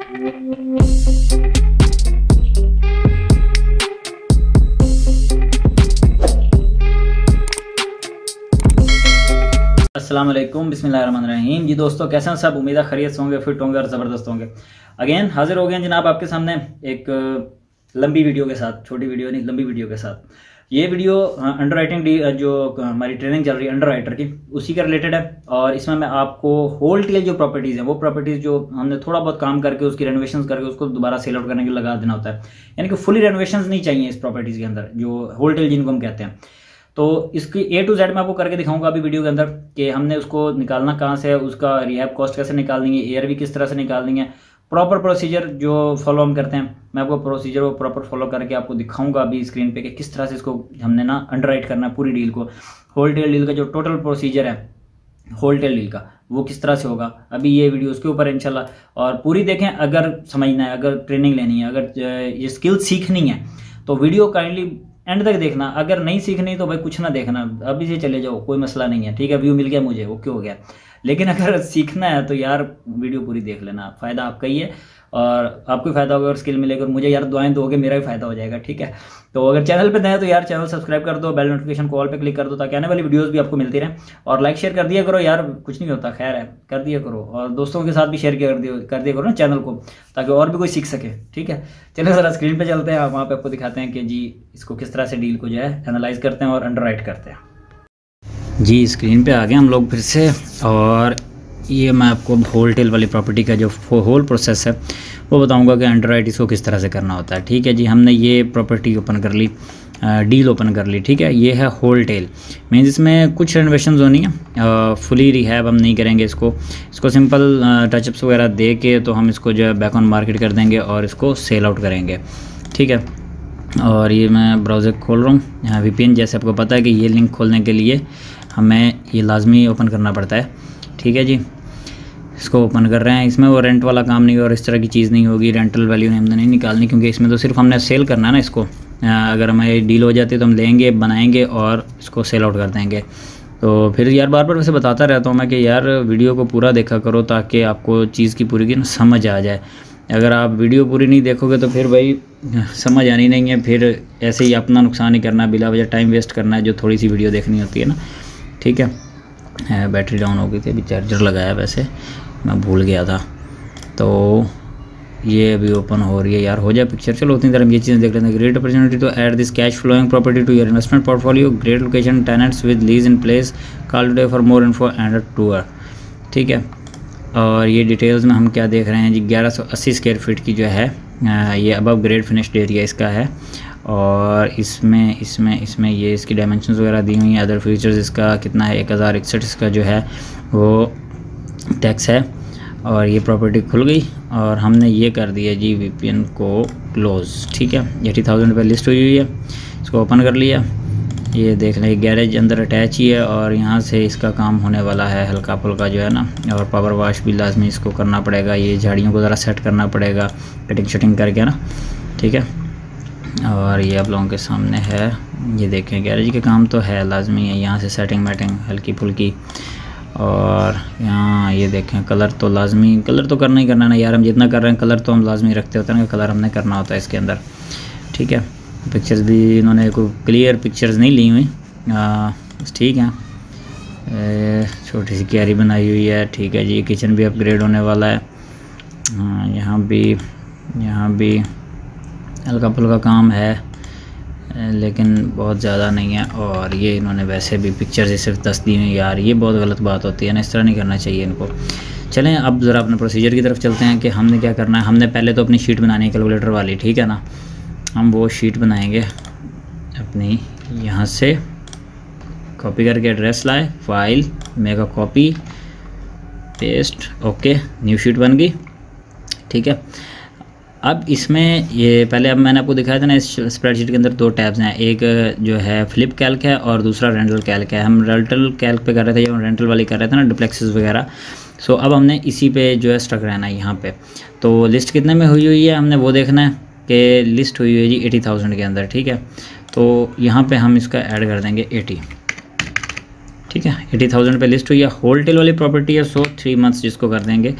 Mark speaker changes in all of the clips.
Speaker 1: अस्सलाम वालेकुम, बिस्मिल्लाहिर्रहमानिर्रहीम। जी दोस्तों, कैसे हैं सब? उम्मीद है खैरियत से होंगे, फिट होंगे और ज़बरदस्त होंगे। अगेन हाजिर हो गए हैं जनाब आपके सामने एक लंबी वीडियो के साथ। छोटी वीडियो नहीं, लंबी वीडियो के साथ। ये वीडियो अंडर राइटिंग जो हमारी ट्रेनिंग चल रही है अंडर राइटर की, उसी का रिलेटेड है। और इसमें मैं आपको होल टेल जो प्रॉपर्टीज़ हैं, वो प्रॉपर्टीज़ जो हमने थोड़ा बहुत काम करके उसकी रेनोवेशन करके उसको दोबारा सेल आउट करने के लिए लगा देना होता है, यानी कि फुली रेनोवेशन नहीं चाहिए इस प्रॉपर्टीज़ के अंदर, जो होल टेल जिनको हम कहते हैं। तो इसकी A to Z मैं आपको करके दिखाऊंगा अभी वीडियो के अंदर कि हमने उसको निकालना कहाँ से है, उसका रिहैब कॉस्ट कैसे निकालनी है, ARV किस तरह से निकालनी है, प्रॉपर प्रोसीजर जो फॉलो हम करते हैं। मैं आपको प्रोसीजर को प्रॉपर फॉलो करके आपको दिखाऊंगा अभी स्क्रीन पे कि किस तरह से इसको हमने ना अंडरराइट करना है पूरी डील को। होल टेल डील का जो टोटल प्रोसीजर है होल टेल डील का, वो किस तरह से होगा, अभी ये वीडियो उसके ऊपर इंशाल्लाह। और पूरी देखें, अगर समझना है, अगर ट्रेनिंग लेनी है, अगर ये स्किल सीखनी है तो वीडियो काइंडली एंड तक देखना। अगर नहीं सीखनी तो भाई कुछ ना देखना, अभी से चले जाओ, कोई मसला नहीं है, ठीक है। व्यू मिल गया मुझे, ओके हो गया। लेकिन अगर सीखना है तो यार वीडियो पूरी देख लेना, फ़ायदा आपका ही है और आपको फ़ायदा होगा और स्किल मिलेगा। और मुझे यार दुआएं दोगे, मेरा भी फ़ायदा हो जाएगा, ठीक है। तो अगर चैनल पे नए हैं तो यार चैनल सब्सक्राइब कर दो, बेल नोटिफिकेशन को ऑल पे क्लिक कर दो ताकि आने वाली वीडियोस भी आपको मिलती रहें। और लाइक शेयर कर दिया करो यार, कुछ नहीं होता, खैर है, कर दिया करो। और दोस्तों के साथ भी शेयर कर दिया करो ना चैनल को, ताकि और भी कोई सीख सके, ठीक है। चलिए ज़रा स्क्रीन पर चलते हैं, वहाँ पर आपको दिखाते हैं कि जी इसको किस तरह से डील को जो है एनालाइज करते हैं और अंडरराइट करते हैं। जी स्क्रीन पे आ गए हम लोग फिर से, और ये मैं आपको होल टेल वाली प्रॉपर्टी का जो होल प्रोसेस है वो बताऊंगा कि अंडरराइट इसको किस तरह से करना होता है, ठीक है जी। हमने ये प्रॉपर्टी ओपन कर ली, डील ओपन कर ली, ठीक है। ये है होल टेल, मीन्स इसमें कुछ रेनोवेशन होनी है, फुली रिहैब हम नहीं करेंगे इसको सिंपल टचअप्स वगैरह दे के तो हम इसको जो है बैक ऑन मार्केट कर देंगे और इसको सेल आउट करेंगे, ठीक है। और ये मैं ब्राउज़र खोल रहा हूँ यहाँ VPN, जैसे आपको पता है कि ये लिंक खोलने के लिए हमें ये लाजमी ओपन करना पड़ता है, ठीक है जी। इसको ओपन कर रहे हैं, इसमें वो रेंट वाला काम नहीं और इस तरह की चीज़ नहीं होगी, रेंटल वैल्यू हमने नहीं निकालनी, क्योंकि इसमें तो सिर्फ हमने सेल करना है ना इसको। अगर हमारी डील हो जाती है तो हम लेंगे, बनाएंगे और इसको सेल आउट कर देंगे। तो फिर यार बार बार वैसे बताता रहता हूँ मैं कि यार वीडियो को पूरा देखा करो ताकि आपको चीज़ की पूरी की ना समझ आ जाए। अगर आप वीडियो पूरी नहीं देखोगे तो फिर भाई समझ आनी नहीं है, फिर ऐसे ही अपना नुकसान ही करना, बिला वजह टाइम वेस्ट करना है जो थोड़ी सी वीडियो देखनी होती है ना, ठीक है। बैटरी डाउन हो गई थी, अभी चार्जर लगाया, वैसे मैं भूल गया था। तो ये अभी ओपन हो रही है यार, हो जाए पिक्चर। चलो उतनी देर हम ये चीज़ें देख लेते हैं। Great opportunity to add this cash flowing property to your investment portfolio, great location, tenants with lease in place, call today for more info and a tour, ठीक है। और ये डिटेल्स में हम क्या देख रहे हैं जी, 1180 स्क्वायर फीट की जो है ये अबव ग्रेड फिनिश्ड एरिया इसका है। और इसमें ये इसकी डायमेंशंस वगैरह दी हुई हैं। अदर फीचर्स इसका कितना है, 1061 इसका जो है वो टैक्स है। और ये प्रॉपर्टी खुल गई और हमने ये कर दिया जी VPN को क्लोज़, ठीक है। 80,000 पे लिस्ट हुई है, इसको ओपन कर लिया। ये देख लें, गैरेज अंदर अटैच ही है और यहाँ से इसका काम होने वाला है हल्का फुल्का जो है ना। और पावर वॉश भी लाजमी इसको करना पड़ेगा, ये झाड़ियों को ज़रा सेट करना पड़ेगा कटिंग शटिंग करके ना, ठीक है। और ये आप लोगों के सामने है, ये देखें गैरेज के काम तो है, लाजमी है। यहाँ से सेटिंग मैटिंग हल्की फुल्की, और यहाँ ये देखें कलर तो लाजमी, कलर तो करना ही करना ना यार, हम जितना कर रहे हैं कलर तो हम लाजमी रखते होते हैं ना, कलर हमने करना होता है इसके अंदर, ठीक है। पिक्चर्स भी इन्होंने कोई क्लियर पिक्चर्स नहीं ली हुई, बस ठीक है। छोटी सी क्यारी बनाई हुई है, ठीक है जी। किचन भी अपग्रेड होने वाला है, यहाँ भी हल्का फुल्का काम है लेकिन बहुत ज़्यादा नहीं है। और ये इन्होंने वैसे भी पिक्चर्स सिर्फ 10 दी हुई यार, ये बहुत गलत बात होती है ना, इस तरह नहीं करना चाहिए इनको। चलें अब ज़रा अपने प्रोसीजर की तरफ चलते हैं कि हमने क्या करना है। हमने पहले तो अपनी शीट बनानी है कैलकुलेटर वाली, ठीक है ना। हम वो शीट बनाएंगे अपनी, यहाँ से कॉपी करके एड्रेस लाए, file, make a copy, paste, okay, new sheet बन गई, ठीक है। अब इसमें ये पहले अब मैंने आपको दिखाया था ना, इस स्प्रेडशीट के अंदर 2 टैब्स हैं, एक जो है फ्लिप कैल्क है और दूसरा रेंटल कैल्क है। हम रेंटल कैल्क पे कर रहे थे जब हम रेंटल वाली कर रहे थे ना, डुप्लेक्सेस वगैरह। सो अब हमने इसी पे जो है स्टक रहना है यहाँ पे। तो लिस्ट कितने में हुई है हमने वो देखना है कि लिस्ट हुई है जी 80,000 के अंदर, ठीक है। तो यहाँ पे हम इसका ऐड कर देंगे 80, ठीक है। 80,000 पे लिस्ट हुई है, होल टेल वाली प्रॉपर्टी है, सो 3 मंथ्स जिसको कर देंगे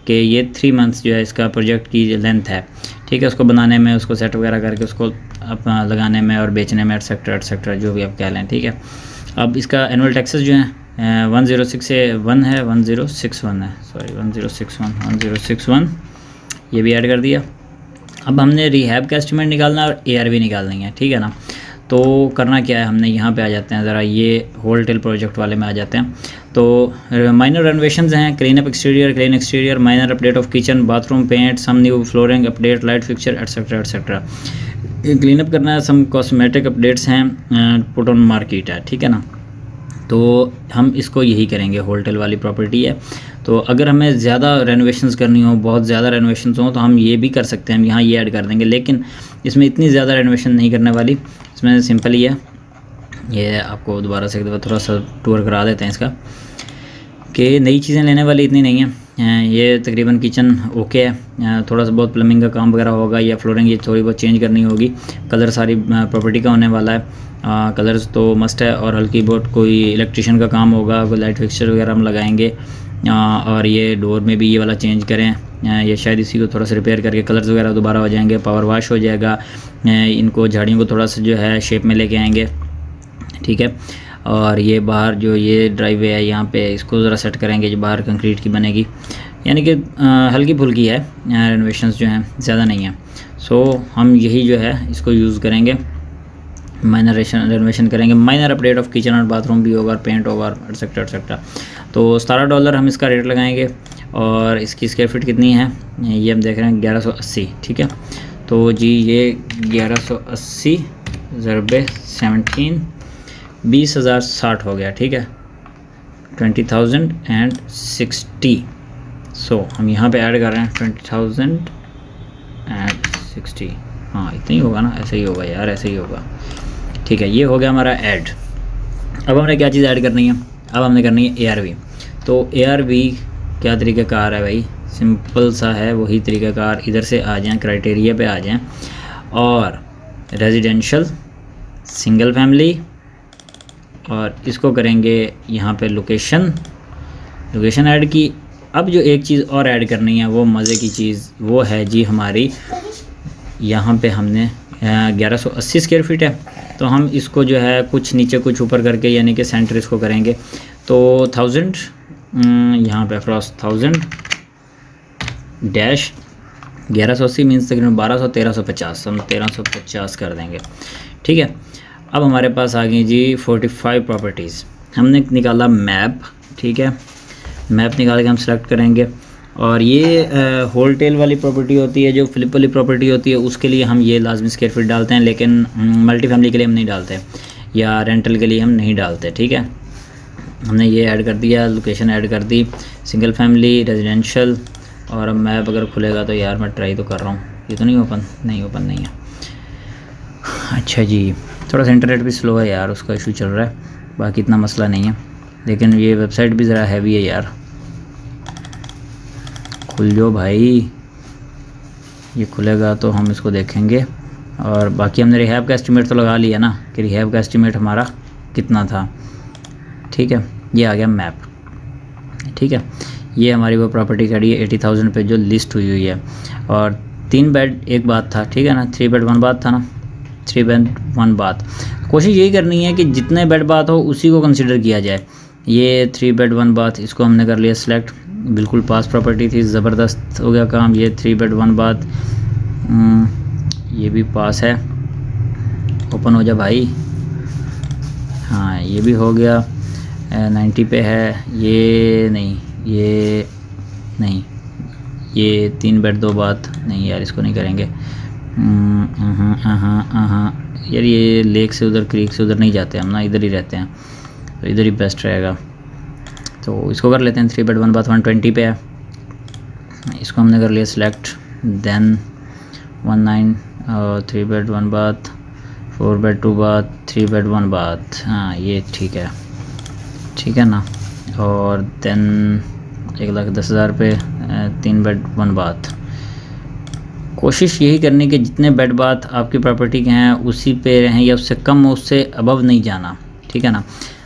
Speaker 1: कि ये 3 मंथ्स जो है इसका प्रोजेक्ट की लेंथ है, ठीक है। उसको बनाने में, उसको सेट वगैरह करके, उसको अपना लगाने में और बेचने में एटसेट्रा जो भी आप कह लें, ठीक है। अब इसका एनुअल टैक्सेस जो हैं 106 से 1 है, 1061 है, सॉरी 1061 ये भी ऐड कर दिया। अब हमने रिहैब का एस्टिमेट निकालना और ARV निकालनी है, ठीक है ना। तो करना क्या है, हमने यहाँ पे आ जाते हैं ज़रा, ये होलटेल प्रोजेक्ट वाले में आ जाते हैं। तो माइनर रेनोवेशंस हैं, clean up exterior, clean exterior, minor update of kitchen, bathroom paint, some new flooring update, light fixture etcetera. Clean up करना है, सम कॉस्मेटिक अपडेट्स हैं, पुट ऑन मार्केट है, ठीक है ना। तो हम इसको यही करेंगे, होलटेल वाली प्रॉपर्टी है। तो अगर हमें ज़्यादा रेनोवेशंस करनी हो, बहुत ज़्यादा रेनोवेशंस हो, तो हम ये भी कर सकते हैं, हम यहाँ ये ऐड कर देंगे। लेकिन इसमें इतनी ज़्यादा रेनोवेशन नहीं करने वाली, इसमें सिंपल ही है। ये आपको दोबारा से थोड़ा सा टूर करा देते हैं इसका, कि नई चीज़ें लेने वाली इतनी नहीं है। ये तकरीबन किचन ओके है, थोड़ा सा बहुत प्लम्बिंग का काम वगैरह होगा या फ्लोरिंग ये थोड़ी बहुत चेंज करनी होगी। कलर सारी प्रॉपर्टी का होने वाला है, कलर्स तो मस्ट है, और हल्की बहुत कोई इलेक्ट्रिशियन का काम होगा, कोई लाइट फिक्सचर वगैरह हम लगाएंगे। और ये डोर में भी ये वाला चेंज करें, ये शायद इसी को थोड़ा सा रिपेयर करके कलर्स वगैरह दोबारा हो जाएंगे, पावर वॉश हो जाएगा। इनको झाड़ियों को थोड़ा सा जो है शेप में लेके आएंगे, ठीक है। और ये बाहर जो ये ड्राइववे है यहाँ पे, इसको ज़रा सेट करेंगे, जो बाहर कंक्रीट की बनेगी, यानी कि हल्की फुल्की है, रेनोवेशंस जो हैं ज़्यादा नहीं है। सो हम यही जो है इसको यूज़ करेंगे, माइनर रेनोवेशन करेंगे, माइनर अपडेट ऑफ किचन और बाथरूम भी होगा, पेंट होगा, एटसेट्रा। तो $17 हम इसका रेट लगाएंगे। और इसकी स्क्वायर फीट कितनी है ये हम देख रहे हैं, 1180, ठीक है। तो जी ये 1180 ज़रबे 17 20,060 हो गया, ठीक है, 20,060। सो हम यहाँ पे ऐड कर रहे हैं 20,060, हाँ इतना ही होगा ना, ऐसे ही होगा यार, ऐसे ही होगा, ठीक है। ये हो गया हमारा ऐड। अब हमने क्या चीज़ ऐड करनी है, अब हमने करनी है ARV। तो ARV क्या तरीक़ाकार है भाई, सिंपल सा है, वही तरीक़ाकार। इधर से आ जाएं, क्राइटेरिया पे आ जाएं, और रेजिडेंशियल, सिंगल फैमिली, और इसको करेंगे यहाँ पे लोकेशन ऐड की। अब जो एक चीज़ और ऐड करनी है, वो मज़े की चीज़, वो है जी हमारी, यहाँ पे हमने 1180 स्क्वायर फीट है, तो हम इसको जो है कुछ नीचे कुछ ऊपर करके, यानी कि सेंटर इसको करेंगे। तो 1000 यहाँ पे अक्रॉस 1000 डैश 1180 मीन्स तकरीबन 1200, 1350, हम 1350 कर देंगे, ठीक है। अब हमारे पास आ गई जी 45 प्रॉपर्टीज़। हमने निकाला मैप, ठीक है, मैप निकाल के हम सेलेक्ट करेंगे। और ये होलटेल वाली प्रॉपर्टी होती है, जो फ्लिप वाली प्रॉपर्टी होती है, उसके लिए हम ये लाजमी स्क्वायर फीट डालते हैं, लेकिन मल्टी फैमिली के लिए हम नहीं डालते, या रेंटल के लिए हम नहीं डालते, ठीक है। हमने ये ऐड कर दिया, लोकेशन ऐड कर दी, सिंगल फैमिली, रेजिडेंशियल। और अब मैप अगर खुलेगा तो यार मैं ट्राई तो कर रहा हूँ, ये तो नहीं ओपन नहीं है। अच्छा जी, थोड़ा सा इंटरनेट भी स्लो है यार, उसका इशू चल रहा है, बाकी इतना मसला नहीं है। लेकिन ये वेबसाइट भी ज़रा हैवी है यार, खुल जो भाई, ये खुलेगा तो हम इसको देखेंगे। और बाकी हमने रिहैब का एस्टिमेट तो लगा लिया ना, कि रिहैब का एस्टिमेट हमारा कितना था, ठीक है। ये आ गया मैप, ठीक है। ये हमारी वो प्रॉपर्टी खड़ी है 80,000 पे, जो लिस्ट हुई है। और 3 बेड 1 बाथ था, ठीक है ना, 3 बेड 1 बाथ था ना, 3 बेड 1 बाथ। कोशिश यही करनी है कि जितने बेड बाथ हो उसी को कंसिडर किया जाए। ये 3 बेड 1 बाथ, इसको हमने कर लिया सिलेक्ट, बिल्कुल पास प्रॉपर्टी थी, ज़बरदस्त हो गया काम। ये 3 बेड 1 बाथ, ये भी पास है, ओपन हो जा भाई, हाँ ये भी हो गया, 90 पे है। ये नहीं, ये 3 बेड 2 बाथ नहीं यार, इसको नहीं करेंगे। यार ये लेक से उधर, क्रीक से उधर नहीं जाते हम ना, इधर ही रहते हैं, तो इधर ही बेस्ट रहेगा। तो इसको कर लेते हैं, 3 बेड 1 बाथ 120 पे है, इसको हमने कर लिया सिलेक्ट। देन 19 और 3 bed 1 bath, 4 bed 2 bath, 3 bed 1 bath, हाँ ये ठीक है ना। और देन 1,10,000 पे 3 बेड 1 बाथ। कोशिश यही करनी कि जितने बेड बाथ आपकी प्रॉपर्टी के हैं उसी पे रहें, या उससे कम, उससे अबव नहीं जाना, ठीक है ना।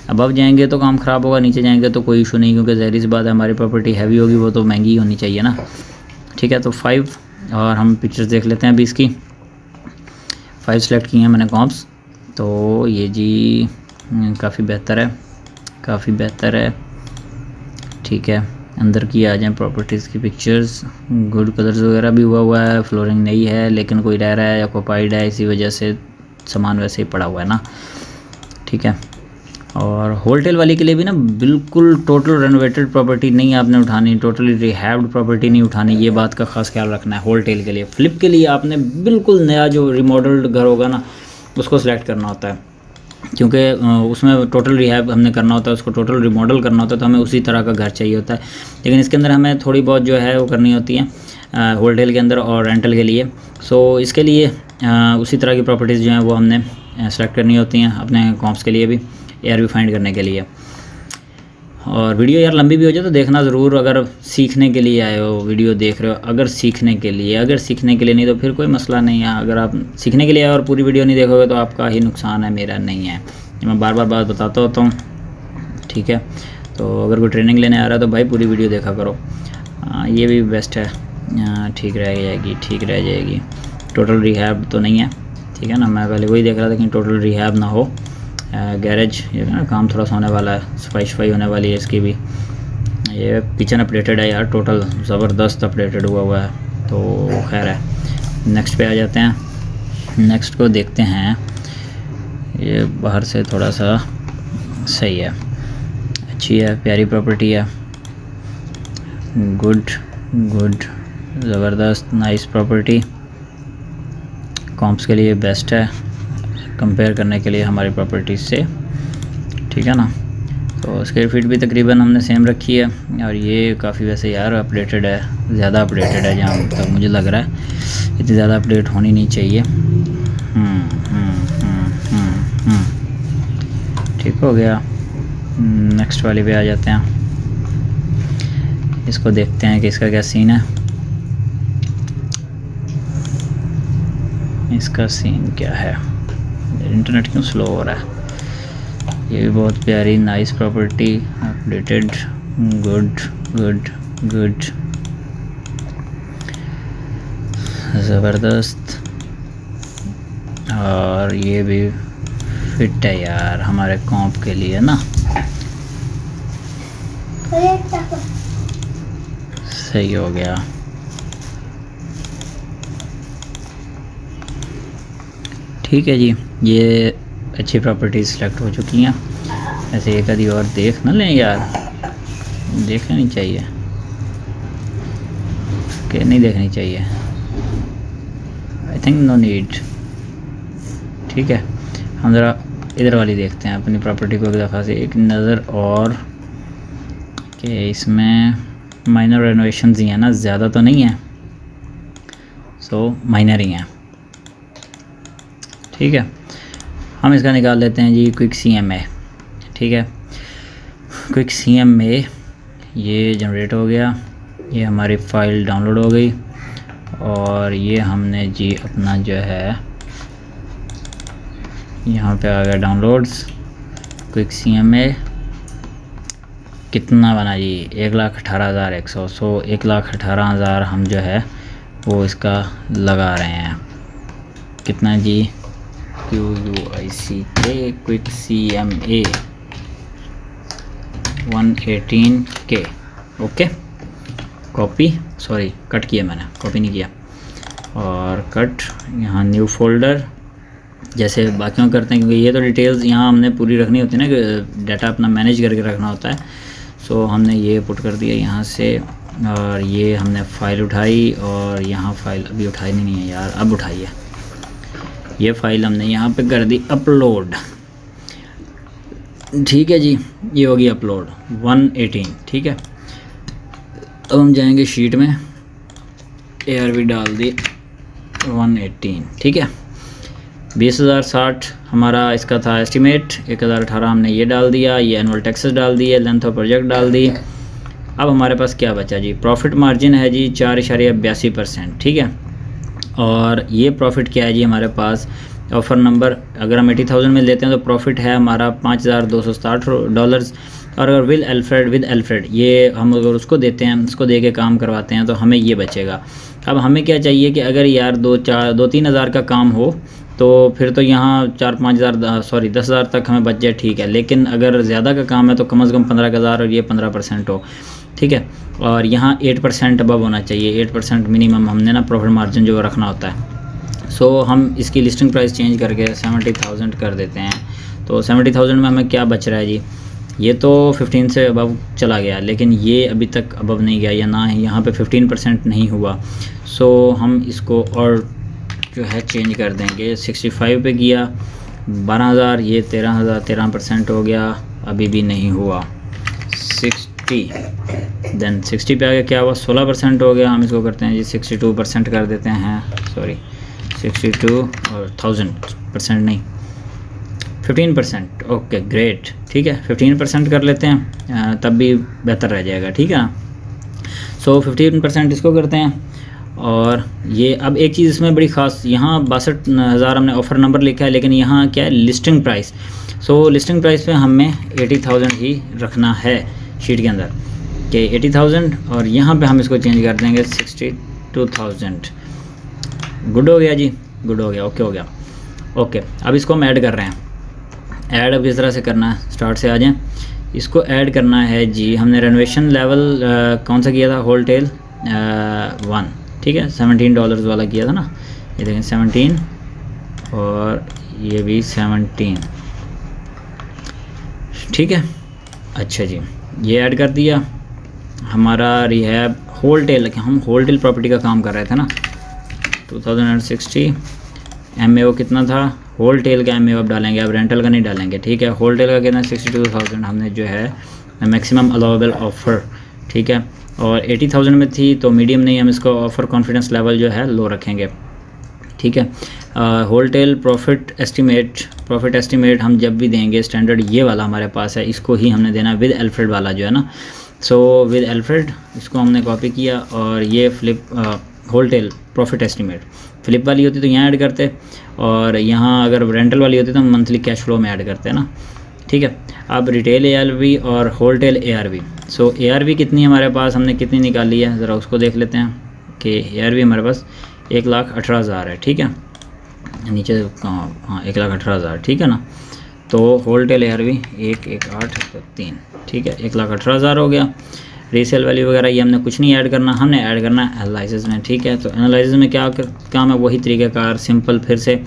Speaker 1: अब जाएंगे तो काम ख़राब होगा, नीचे जाएंगे तो कोई इशू नहीं, क्योंकि ज़ाहिर सी बात है हमारी प्रॉपर्टी हैवी होगी, वो तो महंगी होनी चाहिए ना। ठीक है, तो 5 और हम पिक्चर्स देख लेते हैं अभी इसकी। 5 सेलेक्ट की हैं मैंने कॉम्प्स, तो ये जी काफ़ी बेहतर है, काफ़ी बेहतर है। ठीक है, अंदर की आ जाएँ प्रॉपर्टीज़ की पिक्चर्स। गुड कलर्स वगैरह भी हुआ है, फ्लोरिंग नहीं है लेकिन कोई रह रहा है या ऑक्यूपाइड है, इसी वजह से सामान वैसे ही पड़ा हुआ है ना। ठीक है, और होलटेल वाली के लिए भी ना बिल्कुल टोटल रेनोवेटेड प्रॉपर्टी नहीं आपने उठानी, टोटली रिहैब्ड प्रॉपर्टी नहीं उठानी, ये बात का खास ख्याल रखना है होलटेल के लिए। फ्लिप के लिए आपने बिल्कुल नया जो रिमॉडल्ड घर होगा ना उसको सिलेक्ट करना होता है, क्योंकि उसमें टोटल रिहैब हमने करना होता है, उसको टोटल रिमॉडल करना होता है, तो हमें उसी तरह का घर चाहिए होता है। लेकिन इसके अंदर हमें थोड़ी बहुत जो है वो करनी होती है होलटेल के अंदर और रेंटल के लिए। सो इसके लिए उसी तरह की प्रॉपर्टीज़ जो हैं वो हमने सेलेक्ट करनी होती हैं अपने कॉम्प्स के लिए भी, एयर फाइंड करने के लिए। और वीडियो यार लंबी भी हो जाए तो देखना ज़रूर, अगर सीखने के लिए आए हो वीडियो देख रहे हो, अगर सीखने के लिए, अगर सीखने के लिए नहीं तो फिर कोई मसला नहीं है। अगर आप सीखने के लिए आए और पूरी वीडियो नहीं देखोगे तो आपका ही नुकसान है, मेरा नहीं है। मैं बार बार बात बताता होता हूँ। ठीक है, तो अगर कोई ट्रेनिंग लेने आ रहा है तो भाई पूरी वीडियो देखा करो। ये भी बेस्ट है, ठीक रह जाएगी, ठीक रह जाएगी। टोटल रिहैब तो नहीं है, ठीक है ना, मैं पहले वही देख रहा था कि टोटल रिहैब ना हो। गैरेज ये ना काम थोड़ा सा होने वाला है, सफाई होने वाली है इसकी भी। ये किचन अपडेटेड है यार, टोटल ज़बरदस्त अपडेटेड हुआ है, तो खैर है। नेक्स्ट पे आ जाते हैं, नेक्स्ट को देखते हैं। ये बाहर से थोड़ा सा सही है, अच्छी है, प्यारी प्रॉपर्टी है, गुड गुड ज़बरदस्त नाइस प्रॉपर्टी। कॉम्प्स के लिए बेस्ट है कंपेयर करने के लिए हमारी प्रॉपर्टीज़ से। ठीक है ना, तो स्क्वायर फीट भी तकरीबन हमने सेम रखी है। और ये काफ़ी वैसे यार अपडेटेड है, ज़्यादा अपडेटेड है जहाँ तक मुझे लग रहा है, इतनी ज़्यादा अपडेट होनी नहीं चाहिए। ठीक हो गया। नेक्स्ट वाली पे आ जाते हैं, इसको देखते हैं कि इसका क्या सीन है। इसका सीन क्या है, इंटरनेट क्यों स्लो हो रहा है। ये भी बहुत प्यारी nice property, updated, good good good, ज़बरदस्त। और ये भी फिट है यार हमारे कॉम्प के लिए ना, सही हो गया। ठीक है जी, ये अच्छी प्रॉपर्टीज सेलेक्ट हो चुकी हैं। ऐसे एक आधी और देख ना लें यार, देखना नहीं चाहिए कि नहीं देखनी चाहिए, आई थिंक नो नीड। ठीक है, हम ज़रा इधर वाली देखते हैं, अपनी प्रॉपर्टी को एक दफ़ा से एक नज़र और, कि इसमें माइनर रेनोवेशंस ही हैं ना, ज़्यादा तो नहीं है, सो माइनर ही हैं। ठीक है, हम इसका निकाल लेते हैं जी क्विक CMA। ठीक है, क्विक CMA ये जनरेट हो गया, ये हमारी फ़ाइल डाउनलोड हो गई। और ये हमने जी अपना जो है यहाँ पे आ गया डाउनलोड्स, क्विक CMA कितना बना जी, 1,18,100। सो 1,18,000 हम जो है वो इसका लगा रहे हैं। कितना जी, QUICK quick CMA 118K। Okay, copy, sorry cut किया मैंने, कॉपी नहीं किया। और कट, यहाँ न्यू फोल्डर, जैसे बाकियों करते हैं, क्योंकि ये तो डिटेल्स यहाँ हमने पूरी रखनी होती है ना, कि डाटा अपना मैनेज करके रखना होता है। सो हमने ये पुट कर दिया यहाँ से, और ये हमने फ़ाइल उठाई, और यहाँ फ़ाइल अभी उठाई नहीं है यार, अब उठाई है। ये फ़ाइल हमने यहाँ पे कर दी अपलोड। ठीक है जी, ये होगी अपलोड 118। ठीक है, अब हम जाएंगे शीट में, ARV डाल दी 118। ठीक है, 20,060 हमारा इसका था एस्टिमेट, 1,018 हमने ये डाल दिया, ये एनुअल टैक्सेस डाल दिए, लेंथ ऑफ प्रोजेक्ट डाल दी। अब हमारे पास क्या बचा जी, प्रॉफिट मार्जिन है जी 4.82%। ठीक है, और ये प्रॉफिट क्या है जी हमारे पास, ऑफ़र नंबर अगर हम $80,000 में लेते हैं तो प्रॉफिट है हमारा $5,260 और अगर विद अल्फ्रेड ये हम अगर उसको देते हैं, उसको दे के काम करवाते हैं तो हमें ये बचेगा। अब हमें क्या चाहिए कि अगर यार 2-3 हज़ार का काम हो तो फिर तो यहाँ 10,000 तक हमें बच जाए, ठीक है। लेकिन अगर ज़्यादा का काम है तो कम से कम 15,000 और ये 15% हो, ठीक है। और यहाँ 8% अबव होना चाहिए, 8% मिनिमम हमने ना प्रॉफिट मार्जिन जो रखना होता है। सो हम इसकी लिस्टिंग प्राइस चेंज करके 70,000 कर देते हैं। तो 70,000 में हमें क्या बच रहा है जी, ये तो 15 से अबव चला गया, लेकिन ये अभी तक अबव नहीं गया या ना यहाँ पे 15% नहीं हुआ। सो हम इसको और जो है चेंज कर देंगे, 65 पे किया 12,000, ये 13% हो गया, अभी भी नहीं हुआ। 60 देन 60 पे आगे क्या हुआ, 16% हो गया। हम इसको करते हैं जी 62% कर देते हैं, सॉरी 62 और 1000% नहीं 15%। ओके ग्रेट, ठीक है 15% कर लेते हैं, तब भी बेहतर रह जाएगा, ठीक है ना। सो 15% इसको करते हैं। और ये अब एक चीज़ इसमें बड़ी ख़ास, यहाँ 62,000 हमने ऑफ़र नंबर लिखा है, लेकिन यहाँ क्या है listing price. So listing price पे हमें 80,000 ही रखना है शीट के अंदर कि 80,000, और यहाँ पे हम इसको चेंज कर देंगे 62,000। गुड हो गया जी, गुड हो गया, ओके हो गया। ओके अब इसको हम ऐड कर रहे हैं। ऐड अब इस तरह से करना है, स्टार्ट से आ जाएं। इसको ऐड करना है जी, हमने रेनोवेशन लेवल कौन सा किया था, होलटेल 1, ठीक है $17 वाला किया था ना, ये देखें 17 और ये भी 17, ठीक है। अच्छा जी ये ऐड कर दिया। हमारा रिहैब होलटेल, हम होलटेल प्रॉपर्टी का काम कर रहे थे ना, 2060 MAO कितना था, होलटेल का MAO अब डालेंगे, अब रेंटल का नहीं डालेंगे, ठीक है। होलटेल का कितना 62,000 हमने जो है मैक्सिमम अलाउेबल ऑफ़र, ठीक है। और 80,000 में थी तो मीडियम नहीं, हम इसको ऑफ़र कॉन्फिडेंस लेवल जो है लो रखेंगे, ठीक है। होलटेल प्रॉफिट एस्टिमेट हम जब भी देंगे स्टैंडर्ड ये वाला हमारे पास है, इसको ही हमने देना विद अल्फ्रेड वाला जो है ना। सो विद अल्फ्रेड इसको हमने कॉपी किया और ये flip wholetail profit estimate flip वाली होती तो यहाँ ऐड करते, और यहाँ अगर रेंटल वाली होती तो हम मंथली कैश फ्लो में ऐड करते हैं ना, ठीक है। अब रिटेल ARV और होलटेल ARV। सो ARV कितनी हमारे पास, हमने कितनी निकाली है ज़रा उसको देख लेते हैं कि ARV हमारे पास 1,18,000 है, ठीक है। नीचे कहाँ, हाँ 1,18,000, ठीक है ना। तो होलटेल ARV 1,18,3, ठीक है 1,18,000 हो गया। रीसेल वैल्यू वगैरह ये हमने कुछ नहीं ऐड करना, हमने ऐड करना है एनालिसिस में, ठीक है। तो एनालिसिस में क्या काम है, वही तरीक़ाकार सिंपल, फिर से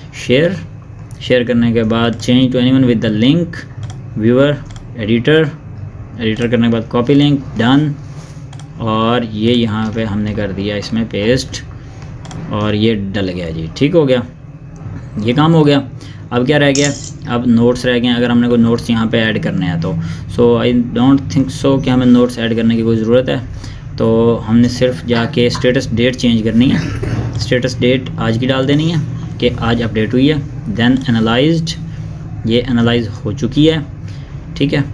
Speaker 1: शेयर करने के बाद change to anyone with the link, viewer, editor करने के बाद कॉपी लिंक, डन। और ये यहाँ पे हमने कर दिया इसमें पेस्ट और ये डल गया जी, ठीक हो गया, ये काम हो गया। अब क्या रह गया, अब नोट्स रह गए। अगर हमने कोई नोट्स यहाँ पे ऐड करने हैं तो सो आई डोंट थिंक सो कि हमें नोट्स ऐड करने की कोई ज़रूरत है। तो हमने सिर्फ जाके स्टेटस डेट चेंज करनी है, स्टेटस डेट आज की डाल देनी है कि आज अपडेट हुई है। देन एनालाइज्ड, ये एनालाइज हो चुकी है, ठीक है,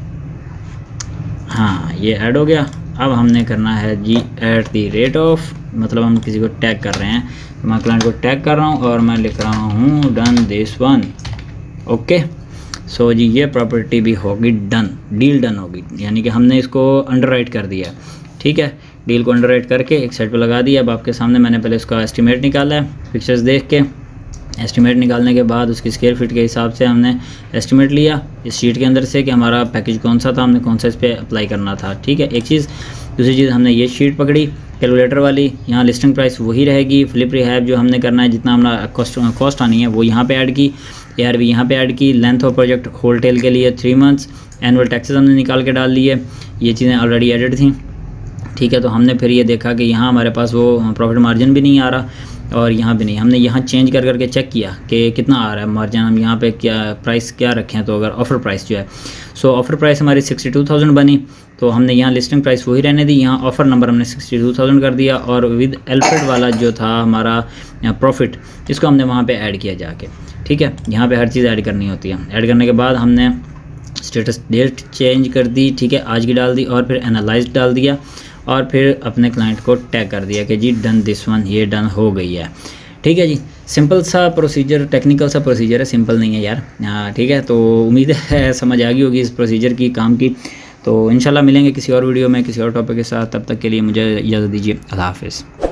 Speaker 1: हाँ ये ऐड हो गया। अब हमने करना है जी @, मतलब हम किसी को टैग कर रहे हैं, तो मैं क्लाइंट को टैग कर रहा हूँ और मैं लिख रहा हूँ done this one, okay. So जी ये प्रॉपर्टी भी होगी डन, डील डन होगी, यानी कि हमने इसको अंडरराइट कर दिया, ठीक है। डील को अंडरराइट करके एक साइड पे लगा दिया। अब आपके सामने मैंने पहले इसका एस्टिमेट निकाला है, पिक्चर्स देख के एस्टिमेट निकालने के बाद उसकी स्क्वायर फीट के हिसाब से हमने एस्टिमेट लिया इस शीट के अंदर से कि हमारा पैकेज कौन सा था, हमने कौन सा इस पर अप्लाई करना था, ठीक है। एक चीज़, दूसरी चीज़ हमने ये शीट पकड़ी कैलकुलेटर वाली, यहाँ लिस्टिंग प्राइस वही रहेगी, फ्लिप रिहैब जो हमने करना है जितना हमारा कॉस्ट आनी है वो यहाँ पे ऐड की, ARV यहाँ पे ऐड की, लेंथ ऑफ प्रोजेक्ट होलटेल के लिए 3 मंथ्स, एनुअल टैक्सेस हमने निकाल के डाल दिए, ये चीज़ें ऑलरेडी एडिड थी, ठीक है। तो हमने फिर ये देखा कि यहाँ हमारे पास वो प्रॉफिट मार्जिन भी नहीं आ रहा और यहाँ भी नहीं, हमने यहाँ चेंज कर करके चेक किया कि कितना आ रहा है मार्जिन, हम यहाँ पे क्या प्राइस क्या रखें। तो अगर ऑफ़र प्राइस जो है, सो ऑफ़र प्राइस हमारी 62,000 बनी, तो हमने यहाँ लिस्टिंग प्राइस वही रहने दी, यहाँ ऑफ़र नंबर हमने 62,000 कर दिया, और विद अल्फ्रेड वाला जो था हमारा प्रॉफिट, इसको हमने वहाँ पे ऐड किया जाके, ठीक है। यहाँ पे हर चीज़ ऐड करनी होती है। ऐड करने के बाद हमने स्टेटस डेट चेंज कर दी, ठीक है, आज की डाल दी, और फिर एनालाइज डाल दिया, और फिर अपने क्लाइंट को टैग कर दिया कि जी डन दिस वन, ये डन हो गई है, ठीक है जी, सिंपल सा प्रोसीजर, टेक्निकल सा प्रोसीजर है, सिंपल नहीं है यार। ठीक है, तो उम्मीद है समझ आ गई होगी इस प्रोसीजर की, काम की। तो इंशाल्लाह मिलेंगे किसी और वीडियो में किसी और टॉपिक के साथ, तब तक के लिए मुझे इजाज़त दीजिए, अल्लाह हाफ़िज़।